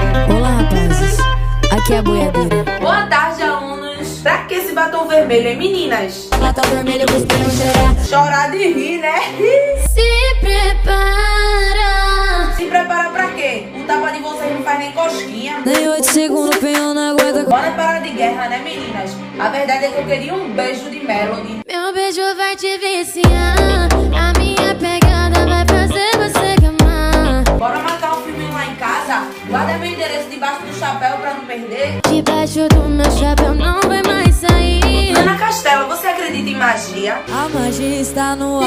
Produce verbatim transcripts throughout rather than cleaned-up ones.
Olá, rapazes. Aqui é a boiadeira. Boa tarde, alunos. Pra que esse batom vermelho, hein, meninas? Batom vermelho pra não chorar. Chorar de rir, né? Se prepara. Se prepara pra quê? Um tapa de vocês não faz nem cosquinha. Nem oito segundos, o penhão não aguenta. Bora parar de guerra, né, meninas? A verdade é que eu queria um beijo de Melody. Meu beijo vai te viciar. A minha pegada vai fazer você gamar. Bora marcar um filminho lá em casa? Guarda meu endereço debaixo do chapéu pra não perder. Debaixo do meu chapéu não vai mais sair. Ana Castela, você acredita em magia? A magia está no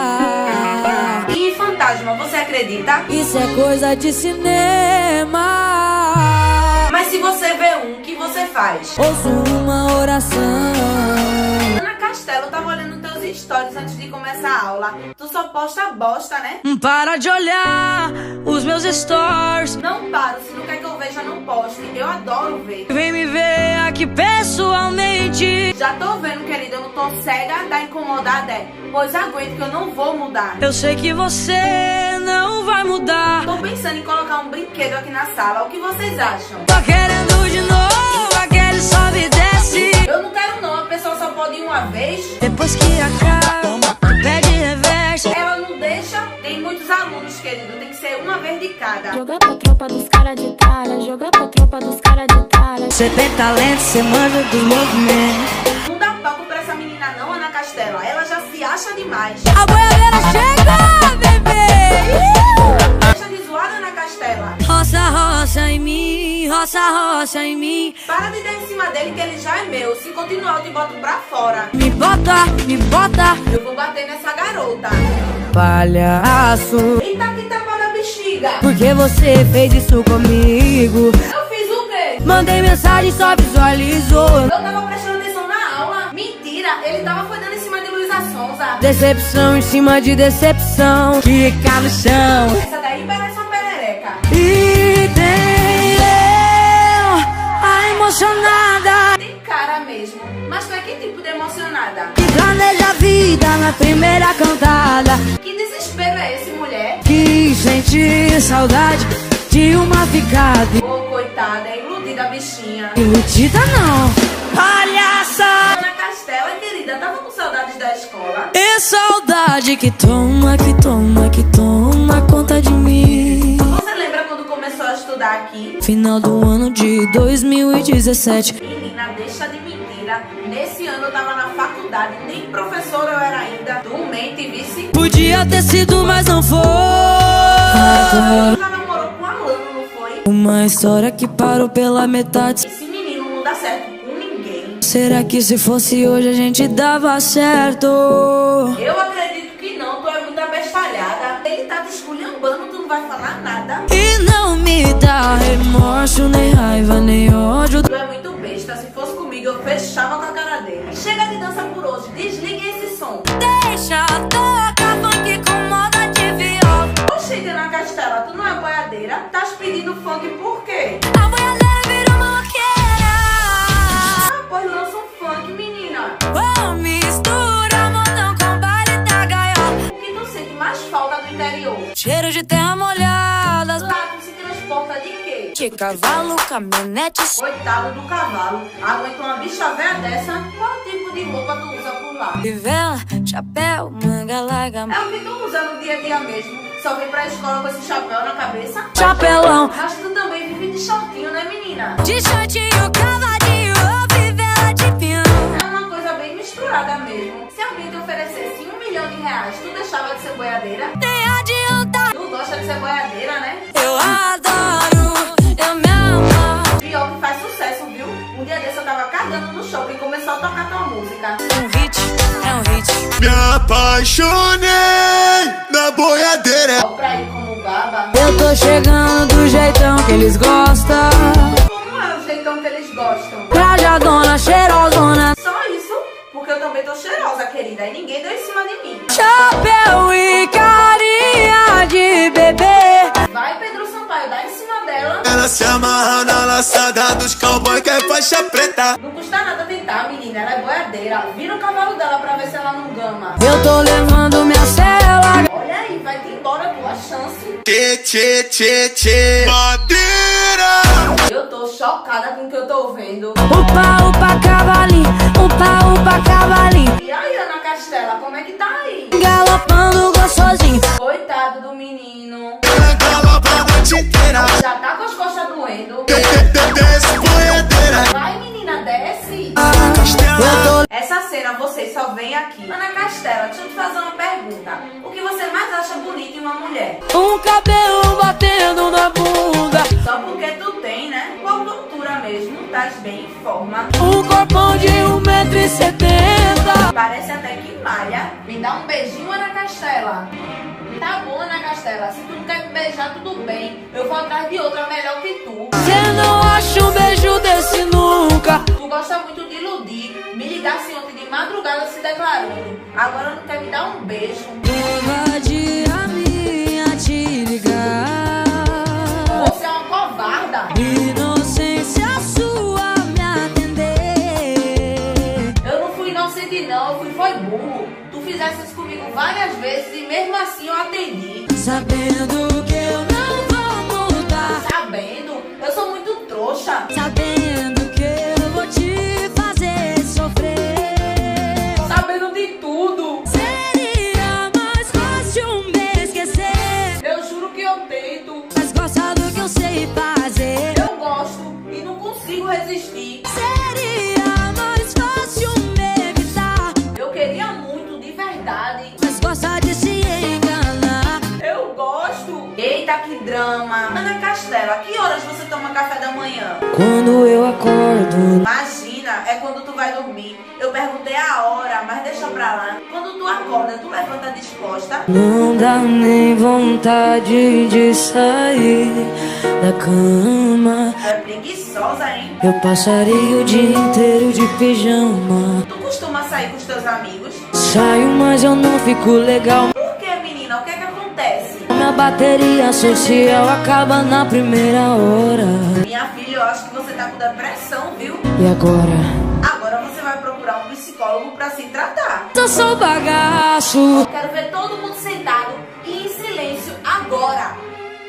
ar. E em fantasma, você acredita? Isso é coisa de cinema. Mas se você vê um, o que você faz? Ouço uma oração. Ana Castela, eu tava olhando teus stories antes de começar a aula. Tu só posta bosta, né? Para de olhar os meus stories. Não paro, se não quer que eu veja, não poste. Eu adoro ver. Vem me ver aqui pessoalmente. Já tô vendo, querida, eu não tô cega da incomodada, é. Pois aguento que eu não vou mudar. Eu sei que você não vai mudar. Tô pensando em colocar um brinquedo aqui na sala. O que vocês acham? Tô querendo de novo aquele sobe e desce. Eu não quero não, a pessoa só pode ir uma vez. Depois que acaba, pede reverso. Ela não deixa, tem muitos alunos, querido. Tem que ser uma vez de cada. Joga pra tropa dos cara de talha. Joga pra tropa dos cara de talha. Você tem talento, você manja dos movimentos. Não dá palco pra essa menina não, Ana Castela. Ela já se acha demais. A boiadeira chega, bebê. Deixa de zoar, Ana Castela. Roça, roça em mim, roça, roça em mim. Para de dar em cima dele que ele já é meu. Se continuar eu te boto pra fora. Me bota, me bota. Eu vou bater nessa garota. Palhaço, Eita, que tapa na bexiga. por que você fez isso comigo? Eu fiz o quê? Mandei mensagem, só visualizou. Eu tava prestando atenção na aula. Mentira, ele tava foi dando em cima de Luísa Sonza. Decepção em cima de decepção. Fica no chão. Essa daí parece uma perereca. E tem eu, a emocionada, Tem cara mesmo. Mas tu é que tipo de emocionada? que planeja a vida na primeira cantada. Que desespero é esse, mulher? Que sente saudade de uma ficada. Ô, coitada, é iludida a bichinha. Iludida não, palhaça. Ana Castela, querida, tava com saudades da escola? E saudade que toma, que toma, que toma conta de mim. Você lembra quando começou a estudar aqui? Final do ano de dois mil e dezessete. Menina, deixa de mentira. Nesse ano eu tava na faculdade, nem professora eu era ainda. Tu mente, vice. Podia ter sido, mas não foi. Tu já namorou com a Lana, não foi? Uma história que parou pela metade. Esse menino não dá certo com ninguém. Será que se fosse hoje a gente dava certo? Eu acredito que não, tu é muito abestalhada. Ele tá te esculhambando, tu não vai falar nada. E não me dá remorso, nem raiva, nem ódio. Tu é muito besta, se fosse comigo eu fechava com a cara dele. Chega de dança por hoje, desligue esse som. Deixa tocar funk com moda de viola. Oxi, Ana Castela, tu não é boiadeira? Tás pedindo funk por quê? A boiadeira virou maloqueira. Ah, pois lança um funk, menina. Oh, mistura modão com baile da gaiola. O que tu sente mais falta do interior? Cheiro de terra molhada. Lá tu se transporta de quê? De cavalo, caminhonetes. Coitado do cavalo, aguenta uma bicha velha dessa? Qual tipo de roupa tu usa por lá? Fivela, chapéu, manga larga. É o que tu usa no dia a dia mesmo. Só vem pra escola com esse chapéu na cabeça? Chapelão. Mas tu também vive de shortinho, né, menina? De shortinho, cavadinho, ou fivela de pinhão. É uma coisa bem misturada mesmo. Se alguém te oferecesse um milhão de reais, tu deixava de ser boiadeira? Nem adianta. Tu gosta de ser boiadeira, né? Eu adoro, eu me amo. Pior que faz sucesso, viu? Um dia desse eu tava cagando no shopping e começou a tocar tua música. Um hit, é um hit. Me apaixonei na boiadeira. Ó pra ir como baba. Eu tô chegando do jeitão que eles gostam. Como é o jeitão que eles gostam? Trajadona, cheirosona. Só isso? Porque eu também tô cheirosa, querida. E ninguém deu em cima de mim. Chapéu e carinha de bebê. Vai, Pedro Sampaio, dá em cima dela. Ela se amarra na laçada dos cowboy que é faixa preta. Não custa nada tentar, menina. Ela é boiadeira. Vira o cavalo dela pra ver se ela não gama. Eu tô levando minha cela. Olha aí, vai-te embora, tua chance. Tchê, tchê, tchê, tchê. Madeira. chocada com o que eu tô vendo. Upa, upa, cavalinho, upa, upa, cavalinho. E aí, Ana Castela, como é que tá aí? Galopando gostosinho. Coitado do menino. Galopa a noite inteira. Já tá com as costas doendo. Desce, punheteira. Vai, menina, desce. Castela. Essa cena vocês só veem aqui. Ana Castela, deixa eu te fazer uma pergunta. O que você mais acha bonito em uma mulher? Um cabelo batendo na bunda. Só porque tu tem, né? Qual altura mesmo? Tás bem em forma. Um corpão de um metro e setenta. Parece até que malha. Me dá um beijinho, Ana Castela. Tá bom, Ana Castela. Se tu não quer me beijar, tudo bem. Eu vou atrás de outra melhor que tu. Cê não acha um beijo desse nunca. Tu gosta muito de iludir. Me ligasse ontem de madrugada se declarando. Agora não quer me dar um beijo. Covardia minha te ligar. Você é uma covarda. Inocência sua me atender. Eu não fui inocente não, eu fui foi burro. Tu fizesse isso comigo várias vezes e mesmo assim eu atendi. Sabendo que eu não vou mudar. Sabendo? Eu sou muito trouxa. Sabendo que eu vou te fazer sofrer. Sabendo de tudo. Seria mais fácil me esquecer. Eu juro que eu tento. Mas gosta do que eu sei fazer. Eu gosto e não consigo resistir. Seria mais fácil me evitar. Eu queria muito, de verdade. Mas gosta de se enganar. Eu gosto. Eita, que drama. Ana Castela, que horas você toma café da manhã? Quando eu acordo. Imagina, é quando tu vai dormir. Eu perguntei a hora, mas deixa pra lá. Quando tu acorda, tu levanta disposta? Não dá nem vontade de sair da cama. Tu é preguiçosa, hein? Eu passaria o dia inteiro de pijama. Tu costuma sair com os teus amigos? Saio, mas eu não fico legal. Por que, menina? O que é que acontece? Minha bateria social acaba na primeira hora. Minha filha, eu acho que você tá com depressão, viu? E agora? Agora você vai procurar um psicólogo pra se tratar. Eu sou bagaço. Eu quero ver todo mundo sentado e em silêncio agora.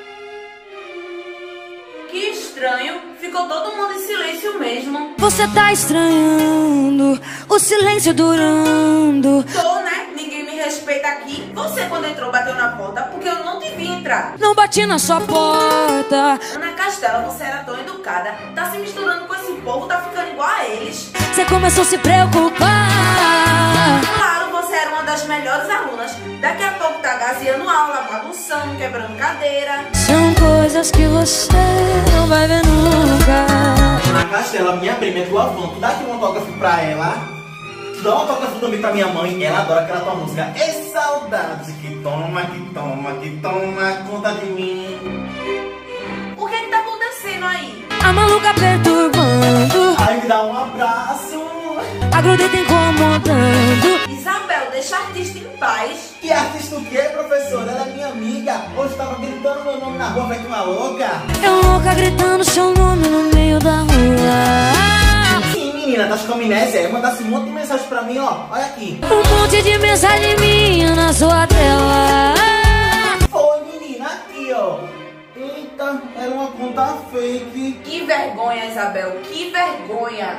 Que estranho, ficou todo mundo em silêncio mesmo. Você tá estranhando, o silêncio durando. Tô, né? Ninguém me respeita aqui. Você, quando entrou, bateu na porta porque eu não te vi entrar. Não bati na sua porta. Ana Castela, você era tão educada. Tá se misturando com esse povo, tá ficando igual a eles. Você começou a se preocupar. Claro, você era uma das melhores alunas. Daqui a pouco tá gazeando aula, bagunçando, quebrando cadeira. São coisas que você não vai ver nunca. Ana Castela, minha prima é tua avó. Tu dá aqui um autógrafo pra ela. Tu dá um autógrafo também pra minha mãe. Ela adora aquela tua música. É saudade que toma, que toma, que toma conta de mim. O que que tá acontecendo aí? A maluca perturbando. Ai, me dá um abraço. A grudeta incomodando. Isabel, deixa a artista em paz. Que artista o quê, professora? Ela é minha amiga. Hoje tava gritando meu nome na rua, feito uma louca. Eu louca gritando seu nome no meio da rua. Sim, menina, tá com amnésia. Mandasse um monte de mensagem pra mim, ó. Olha aqui. Um monte de mensagem minha na sua tela. Foi, menina, aqui, ó. Eita, era uma conta fake. Que vergonha, Isabel, que vergonha.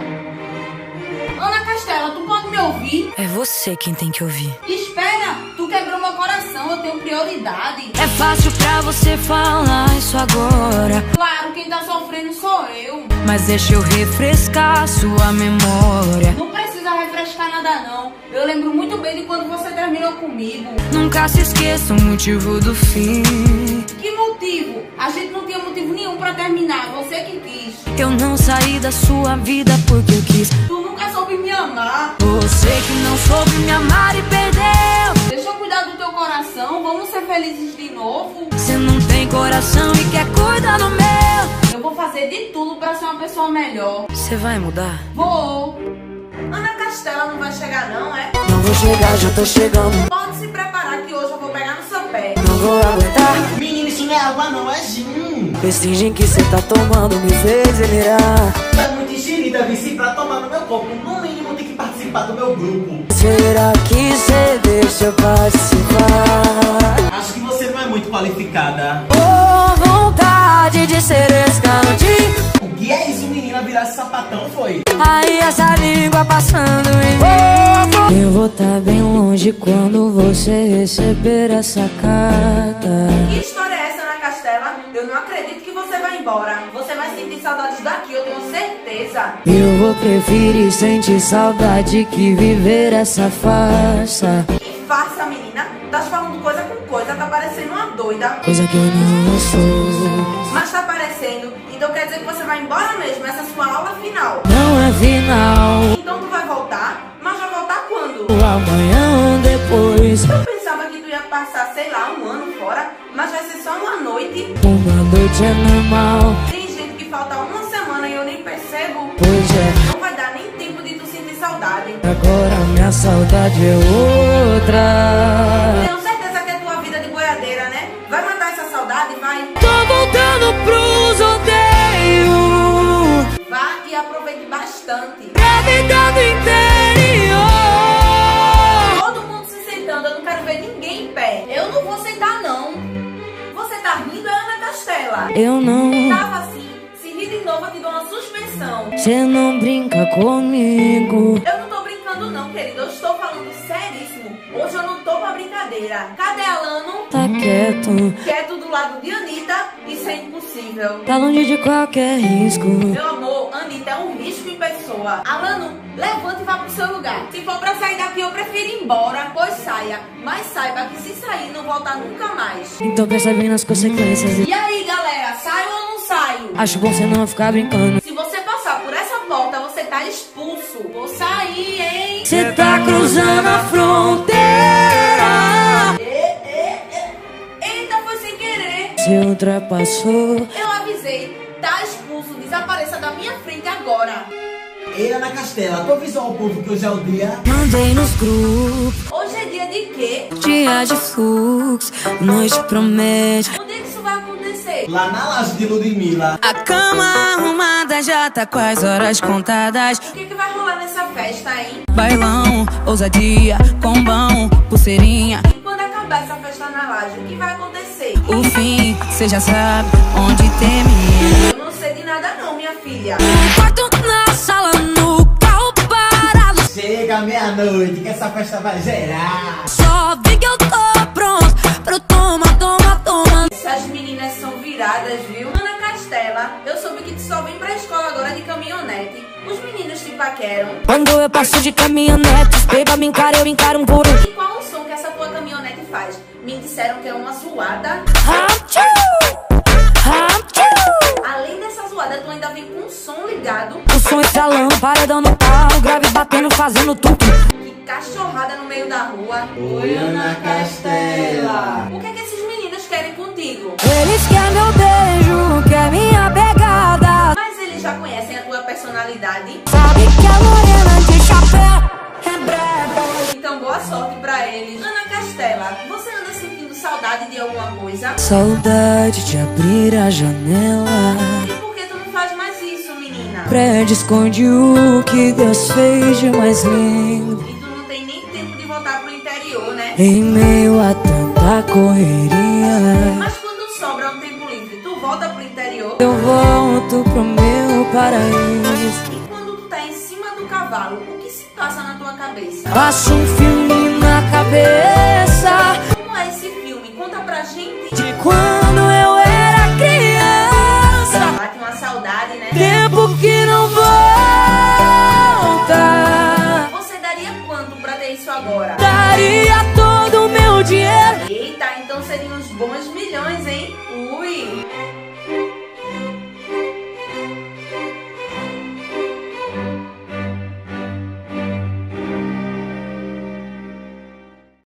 Ana Castela, tu pode me ouvir? É você quem tem que ouvir. Espera, tu quebrou meu coração, eu tenho prioridade. É fácil pra você falar isso agora. Claro, quem tá sofrendo sou eu. Mas deixa eu refrescar sua memória. Não precisa refrescar nada não. Eu lembro muito bem de quando você terminou comigo. Nunca se esqueça o motivo do fim. Que motivo? A gente não tinha motivo nenhum pra terminar, você que quis. Eu não saí da sua vida porque eu quis. Tu nunca soube me amar. Você que não soube me amar e perdeu. Deixa eu cuidar do teu coração, vamos ser felizes de novo. Você não tem coração e quer cuidar do meu. Eu vou fazer de tudo pra ser uma pessoa melhor. Você vai mudar? Vou. Ana Castela não vai chegar não, é? Não vou chegar, já tô chegando. Pode se preparar que hoje eu vou pegar no seu pé. Não vou aguentar. Menina, isso não é água não, é gin. Esse gin que cê tá tomando me fez delirar. É muito enxerida, vice, pra tomar no meu corpo. No mínimo tem que participar do meu grupo. Será que cê deixa eu participar? Acho que você não é muito qualificada. Oh, vontade de ser escaldinho. O que é isso, menina? tá passando em mim. Eu vou tá bem longe quando você receber essa carta. Que história é essa, Ana Castela? Eu não acredito que você vai embora. Você vai sentir saudades daqui, eu tenho certeza. Eu vou preferir sentir saudade que viver essa farsa. Que farsa, menina. Tá falando coisa com coisa, tá parecendo uma doida. Coisa que eu não sou. Mas tá parecendo. Então quer dizer que você vai embora mesmo? Essa é a sua aula final. Não é final. Então tu vai voltar? Mas vai voltar quando? Amanhã ou depois. Eu pensava que tu ia passar, sei lá, um ano fora. Mas vai ser só uma noite. Uma noite é normal. Tem gente que falta uma semana e eu nem percebo. Pois é. Não vai dar nem tempo de tu sentir saudade. Agora minha saudade é outra. Tenho certeza que é tua vida de boiadeira, né? Vai matar essa saudade, vai. Tô voltando pros odeios. Vá e aproveite bastante. Pra vida do interior. Todo mundo se sentando, eu não quero ver ninguém em pé. Eu não vou sentar, não. Você tá rindo, é Ana Castela? Eu não. Tava assim. Se rir de novo, eu te dou uma suspensão. Cê não brinca comigo. Eu não tô brincando, não, querido. Eu estou falando seríssimo. Hoje eu não tô pra brincadeira. Cadê Alano? Tá quieto. Quieto do lado de Anitta. Isso é impossível. Tá longe de qualquer risco. Meu amor, Anitta é um risco em pessoa. Alano, levante e vá pro seu lugar. Se for pra sair daqui, eu prefiro ir embora. Pois saia. Mas saiba que se sair, não voltar nunca mais. Então pensa bem nas consequências. E aí, galera? Saio ou não saio? Acho bom você não ficar brincando. Se você passar por essa porta, você tá expulso. Vou sair, hein? Cê tá cruzando a fronteira. E, e, e. Eita, foi sem querer. Cê ultrapassou. Eu avisei. Tá expulso. Desapareça da minha frente agora. Ei, Ana Castela, tu avisou ao povo que hoje é o dia? Mandei nos grupos. Hoje é dia de quê? Dia de fluxo. Noite promete. Onde é que isso vai acontecer? Lá na laje de Ludmilla. A cama arrumada já tá com as horas contadas. O que, que vai rolar nessa festa, hein? Bailão, ousadia, combão, pulseirinha. E quando acabar essa festa na laje, o que vai acontecer? O fim, cê já sabe onde termina. Eu não sei de nada não, minha filha. Quarto na sala, no carro parado. Chega meia-noite que essa festa vai gerar. Só vi que eu tô pronto pro toma, toma, toma. Essas meninas são viradas, viu? Ana Castela, eu soube que tu só vem pra escola agora de caminhonete. Os meninos te paqueram. Quando eu passo de caminhonete, os beba me encara, eu encaro um por um. E qual o som que essa tua caminhonete faz? Me disseram que é uma zoada. Hachoo! Hachoo! Além dessa zoada, tu ainda vem com um som ligado. O som estralando, paredão no carro, grave batendo, fazendo tudo. Que cachorrada no meio da rua. Oi, Ana Castela. O que é que esses meninos querem contigo? Eles querem meu beijo, quer minha pegada. Mas eles já conhecem a tua personalidade. Sabe que a morena de chapéu é breve. Então boa sorte pra eles. Ana Castela, você anda sentindo saudade de alguma coisa? Saudade de abrir a janela. E por que tu não faz mais isso, menina? Prédio esconde o que Deus fez de mais lindo. E tu não tem nem tempo de voltar pro interior, né? Em meio a tanta correria, Mas quando sobra um tempo livre, tu volta pro interior? eu volto pro meu paraíso. E quando tu tá em cima do cavalo, o que se passa na tua cabeça? Passo um filme na cabeça Como é esse filme? Conta pra gente. de quando eu era criança. Bate uma saudade, né? Tempo que não volta. Você daria quanto pra ter isso agora? Daria todo o meu dinheiro. Eita, então seriam uns bons milhões, hein? Ui!